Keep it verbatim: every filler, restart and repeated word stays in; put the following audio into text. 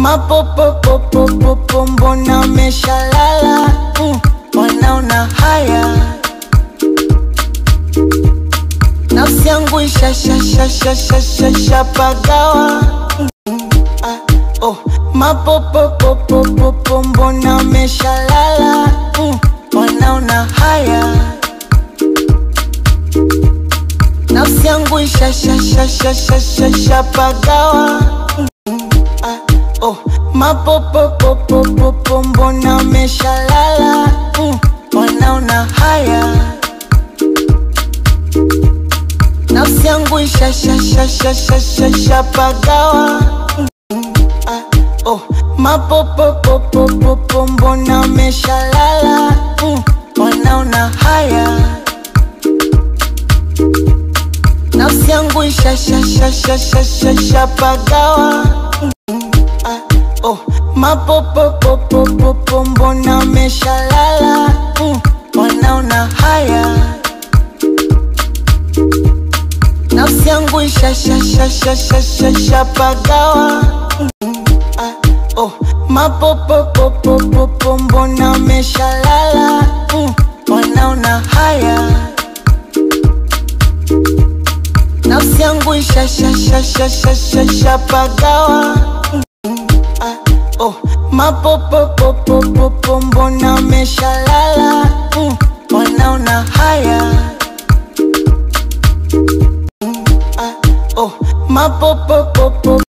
mapopopopopopo mbona umeshalala? mm, wanaona haya. Nafsi yangu ishashashashashashapagawa. mm, ah, oh, mapopopopopopo mbona umeshalala? mm, wanaona haya. Nafsi yangu ishashashashashashapagawa. Oh, mapopopopopopo mbona umeshalala? mm, wanaona haya. Nafsi yangu ishashashashashashapagawa. Oh, mapopopopopopo mbona umeshalala? mm, wanaona haya. Nafsi yangu ishashashashashashapagawa. Oh, mapopopopopopo mbona umeshalala? mm, wanaona haya. Nafsi yangu ishashashashashashapagawa. Oh, mapopopopopopo mbona umeshalala? mm, wanaona haya. Nafsi yangu ishashashashashashapagawa. Oh, mapopopopopopo mbona umeshalala? mm, wanaona haya. Oh, mapopopopopo